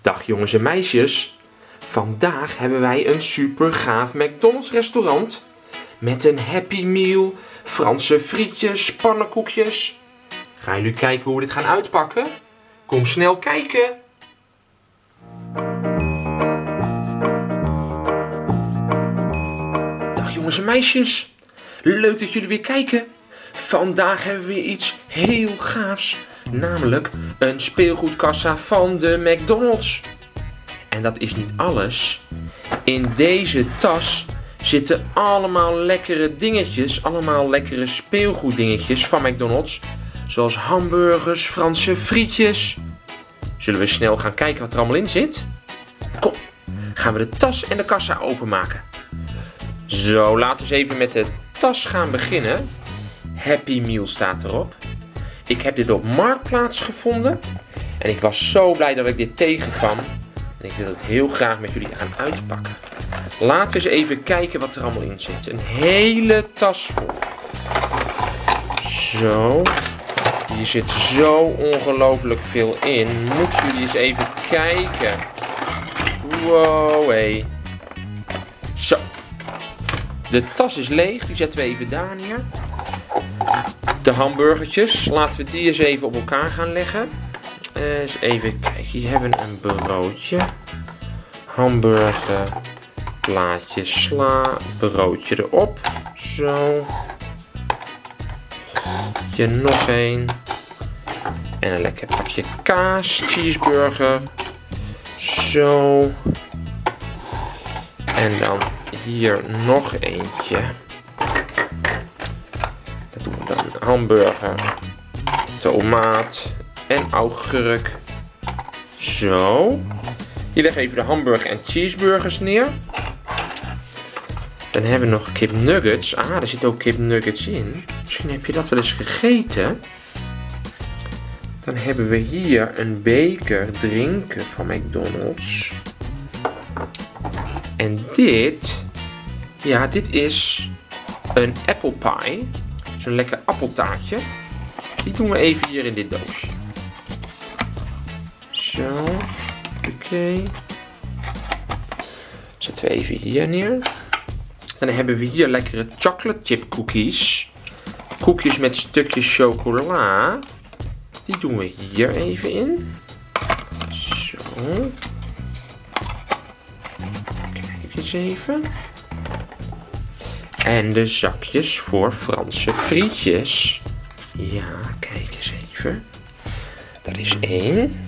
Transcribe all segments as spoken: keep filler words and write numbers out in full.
Dag jongens en meisjes. Vandaag hebben wij een super gaaf McDonald's restaurant. Met een Happy Meal, Franse frietjes, pannenkoekjes. Gaan jullie kijken hoe we dit gaan uitpakken? Kom snel kijken. Dag jongens en meisjes. Leuk dat jullie weer kijken. Vandaag hebben we weer iets heel gaafs. Namelijk een speelgoedkassa van de McDonald's. En dat is niet alles. In deze tas zitten allemaal lekkere dingetjes. Allemaal lekkere speelgoeddingetjes van McDonald's. Zoals hamburgers, Franse frietjes. Zullen we snel gaan kijken wat er allemaal in zit? Kom, gaan we de tas en de kassa openmaken. Zo, laten we eens even met de tas gaan beginnen. Happy Meal staat erop. Ik heb dit op Marktplaats gevonden. En ik was zo blij dat ik dit tegenkwam. En ik wil het heel graag met jullie gaan uitpakken. Laten we eens even kijken wat er allemaal in zit. Een hele tas vol. Zo. Hier zit zo ongelooflijk veel in. Moeten jullie eens even kijken. Wow, hé. Zo. De tas is leeg. Die zetten we even daar neer. De hamburgertjes. Laten we die eens even op elkaar gaan leggen. Uh, eens even kijken. Hier hebben we een broodje. Hamburger. Plaatje sla. Broodje erop. Zo. Hier nog een. En een lekker pakje kaas. Cheeseburger. Zo. En dan hier nog eentje. Dat doen we dan. Hamburger. Tomaat. En augurk. Zo. Hier leggen we even de hamburger en cheeseburgers neer. Dan hebben we nog kipnuggets. Ah, er zitten ook kipnuggets in. Misschien heb je dat wel eens gegeten. Dan hebben we hier een beker drinken van McDonald's. En dit, ja, dit is een apple pie. Zo'n lekker appeltaartje. Die doen we even hier in dit doosje. Zo, oké. Okay. Zetten we even hier neer. Dan hebben we hier lekkere chocolate chip cookies. Koekjes met stukjes chocola. Die doen we hier even in. Zo. Kijk eens even. En de zakjes voor Franse frietjes. Ja, kijk eens even. Dat is één.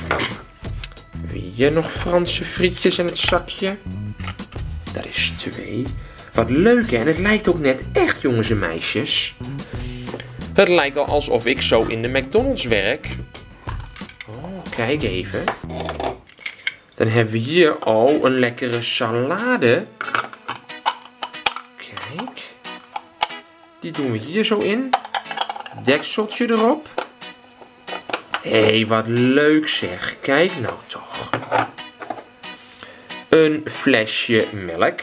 Weer nog Franse frietjes in het zakje. Dat is twee. Wat leuk hè, en het lijkt ook net echt jongens en meisjes. Het lijkt al alsof ik zo in de McDonald's werk. Oh, kijk even. Dan hebben we hier al een lekkere salade. Kijk. Die doen we hier zo in. Dekseltje erop. Hé, hey, wat leuk zeg. Kijk nou toch. Een flesje melk.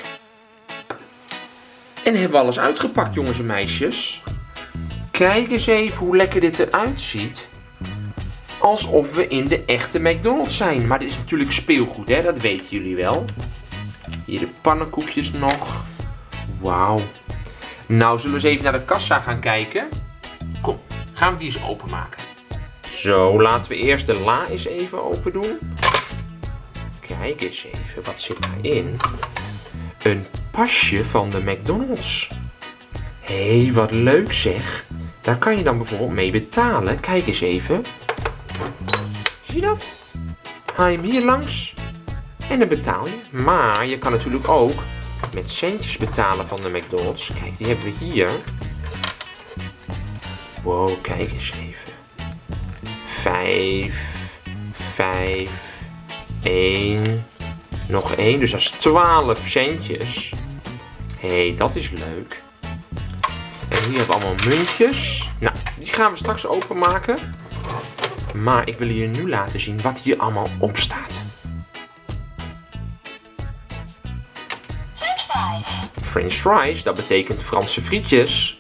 En hebben we alles uitgepakt, jongens en meisjes. Kijk eens even hoe lekker dit eruit ziet. Alsof we in de echte McDonald's zijn. Maar dit is natuurlijk speelgoed, hè? Dat weten jullie wel. Hier de pannenkoekjes nog. Wauw. Nou, zullen we eens even naar de kassa gaan kijken? Kom, gaan we die eens openmaken. Zo, laten we eerst de la eens even open doen. Kijk eens even, wat zit daarin? Een pasje van de McDonald's. Hé, hey, wat leuk zeg. Daar kan je dan bijvoorbeeld mee betalen. Kijk eens even. Zie je dat? Haal je hem hier langs. En dan betaal je. Maar je kan natuurlijk ook met centjes betalen van de McDonald's. Kijk, die hebben we hier. Wow, kijk eens even. Vijf. Vijf. één. Nog één, dus dat is twaalf centjes. Hé, hey, dat is leuk. En hier hebben we allemaal muntjes. Nou, die gaan we straks openmaken. Maar ik wil je nu laten zien wat hier allemaal op staat. French fries, dat betekent Franse frietjes.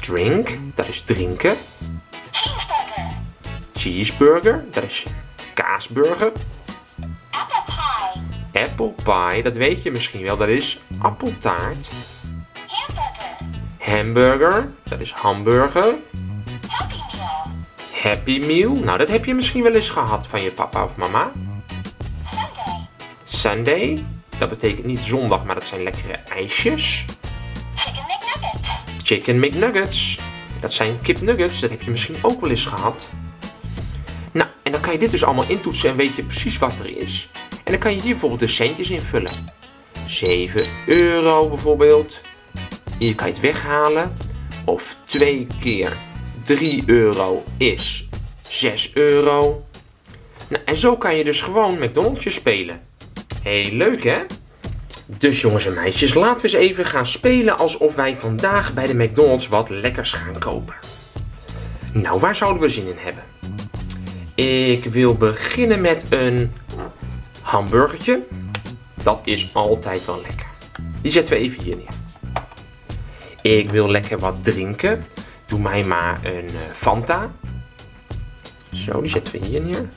Drink, dat is drinken. Cheeseburger, dat is kaas. kaasburger. Apple pie. Apple pie, dat weet je misschien wel, dat is appeltaart. Hamburger. Hamburger, dat is hamburger. Happy meal. Happy meal, nou dat heb je misschien wel eens gehad van je papa of mama. Sunday. Sunday, dat betekent niet zondag, maar dat zijn lekkere ijsjes. Chicken McNuggets. Chicken McNuggets, dat zijn kipnuggets, dat heb je misschien ook wel eens gehad. Nou, en dan kan je dit dus allemaal intoetsen en weet je precies wat er is. En dan kan je hier bijvoorbeeld de centjes invullen. zeven euro bijvoorbeeld. Hier kan je het weghalen. Of twee keer drie euro is zes euro. Nou, en zo kan je dus gewoon McDonald'sje spelen. Heel leuk hè? Dus jongens en meisjes, laten we eens even gaan spelen alsof wij vandaag bij de McDonald's wat lekkers gaan kopen. Nou, waar zouden we zin in hebben? Ik wil beginnen met een hamburgertje. Dat is altijd wel lekker. Die zetten we even hier neer. Ik wil lekker wat drinken. Doe mij maar een Fanta. Zo, die zetten we hier neer.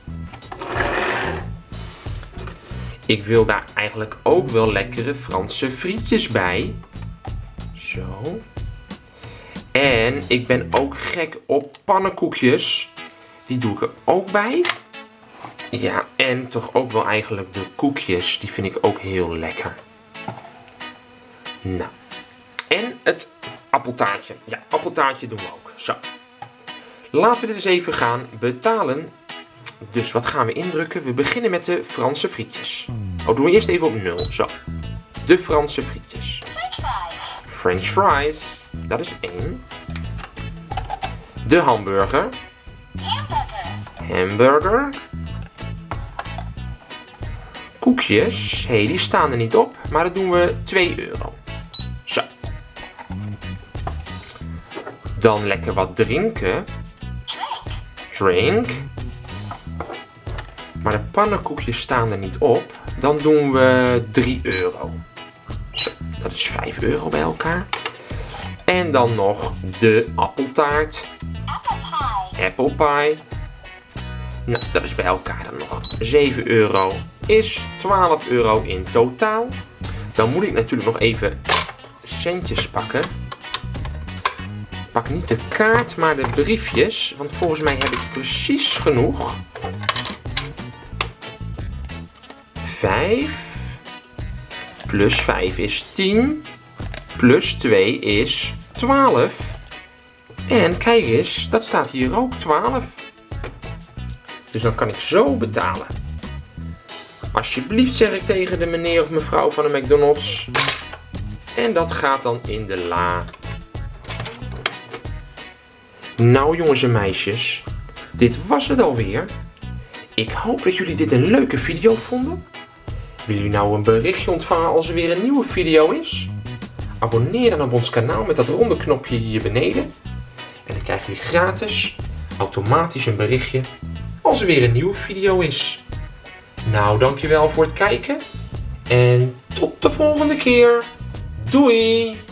Ik wil daar eigenlijk ook wel lekkere Franse frietjes bij. Zo. En ik ben ook gek op pannenkoekjes. Die doe ik er ook bij. Ja, en toch ook wel eigenlijk de koekjes. Die vind ik ook heel lekker. Nou. En het appeltaartje. Ja, appeltaartje doen we ook. Zo. Laten we dit eens even gaan betalen. Dus wat gaan we indrukken? We beginnen met de Franse frietjes. Oh, doen we eerst even op nul. Zo. De Franse frietjes. French fries. French fries. Dat is één. De hamburger. Hamburger. Hamburger. Koekjes. Hé, hey, die staan er niet op. Maar dat doen we twee euro. Zo. Dan lekker wat drinken. Drink. Maar de pannenkoekjes staan er niet op. Dan doen we drie euro. Zo, dat is vijf euro bij elkaar. En dan nog de appeltaart. Apple pie. Apple pie. Nou, dat is bij elkaar dan nog zeven euro. Is twaalf euro in totaal. Dan moet ik natuurlijk nog even centjes pakken. Pak niet de kaart, maar de briefjes. Want volgens mij heb ik precies genoeg. vijf. Plus vijf is tien. Plus twee is twaalf. En kijk eens, dat staat hier ook twaalf. Dus dan kan ik zo betalen. Alsjeblieft, zeg ik tegen de meneer of mevrouw van de McDonald's. En dat gaat dan in de la. Nou jongens en meisjes, dit was het alweer. Ik hoop dat jullie dit een leuke video vonden. Wil u nou een berichtje ontvangen als er weer een nieuwe video is? Abonneer dan op ons kanaal met dat ronde knopje hier beneden. En dan krijgt u gratis, automatisch een berichtje als er weer een nieuwe video is. Nou, dankjewel voor het kijken. En tot de volgende keer. Doei!